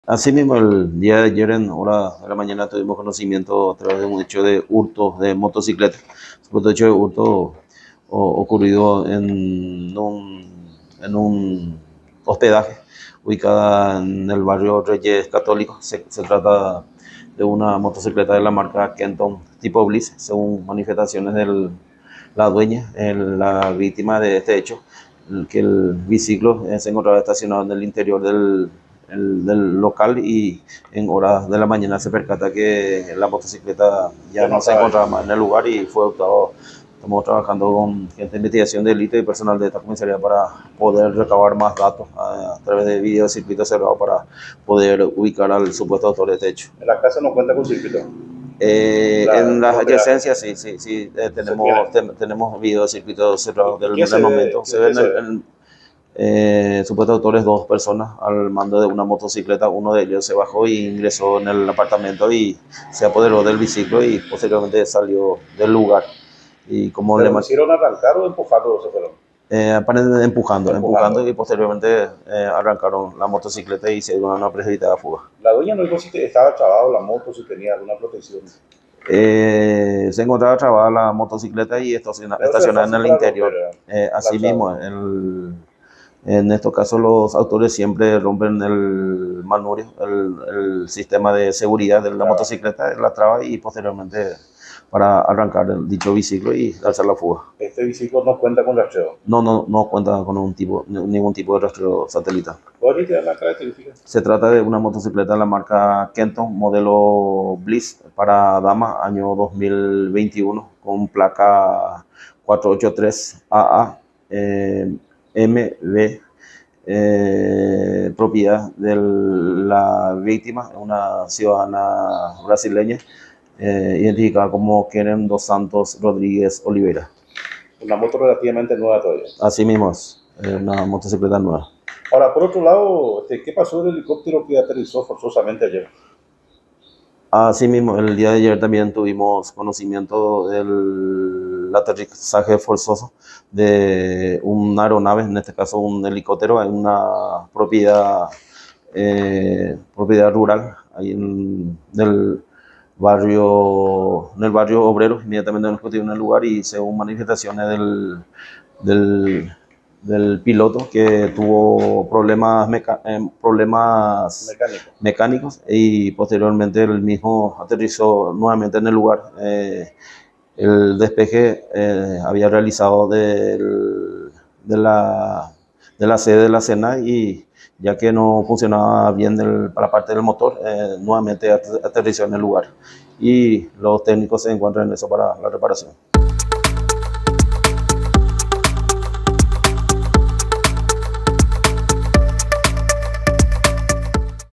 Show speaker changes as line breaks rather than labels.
Asimismo, el día de ayer en hora de la mañana tuvimos conocimiento a través de un hecho de hurto de motocicleta. Supuesto hecho de hurto ocurrido en un hospedaje ubicada en el barrio Reyes Católicos. Se trata de una motocicleta de la marca Kenton tipo Bliss, según manifestaciones de la dueña, la víctima de este hecho, que el biciclo se encontraba estacionado en el interior del local y en horas de la mañana se percata que la motocicleta ya no se encontraba más en el lugar y fue optado. Estamos trabajando con gente de investigación de delito y personal de esta comisaría para poder recabar más datos a través de video de circuito cerrado para poder ubicar al supuesto autor de este hecho.
En la casa no cuenta con circuito.
En las adyacencias sí, tenemos video de circuito cerrado del momento. Se ven supuestos autores, dos personas al mando de una motocicleta. Uno de ellos se bajó y ingresó en el apartamento y se apoderó del biciclo y posteriormente salió del lugar. Y como
¿Pero hicieron arrancar o empujando se fueron?
Aparentemente empujando y posteriormente arrancaron la motocicleta y se dieron una precipitada fuga.
La dueña no dijo si estaba trabado la moto, si tenía alguna protección.
Se encontraba trabada la motocicleta y estacionada en el interior. Asimismo, en estos casos los autores siempre rompen el manubrio, el sistema de seguridad de la motocicleta, la traba y posteriormente para arrancar dicho biciclo y alzar la fuga.
¿Este biciclo no cuenta con rastreo?
No cuenta con ningún tipo de rastreo satelital.
¿Cuál es la característica?
Se trata de una motocicleta de la marca Kenton, modelo Bliss para dama, año 2021, con placa 483 AA MB, propiedad de la víctima, una ciudadana brasileña, identificada como Keren dos Santos Rodríguez Oliveira.
Una moto relativamente nueva todavía.
Así mismo es, una motocicleta nueva.
Ahora, por otro lado, ¿qué pasó del helicóptero que aterrizó forzosamente ayer?
Así mismo, el día de ayer también tuvimos conocimiento del aterrizaje forzoso de una aeronave, en este caso un helicóptero, en una propiedad rural, ahí en el barrio obrero, inmediatamente nos pusieron en el lugar y según manifestaciones del piloto que tuvo problemas mecánicos y posteriormente el mismo aterrizó nuevamente en el lugar. El despeje había realizado de la sede de la cena y ya que no funcionaba bien la parte del motor, nuevamente aterrizó en el lugar y los técnicos se encuentran en eso para la reparación.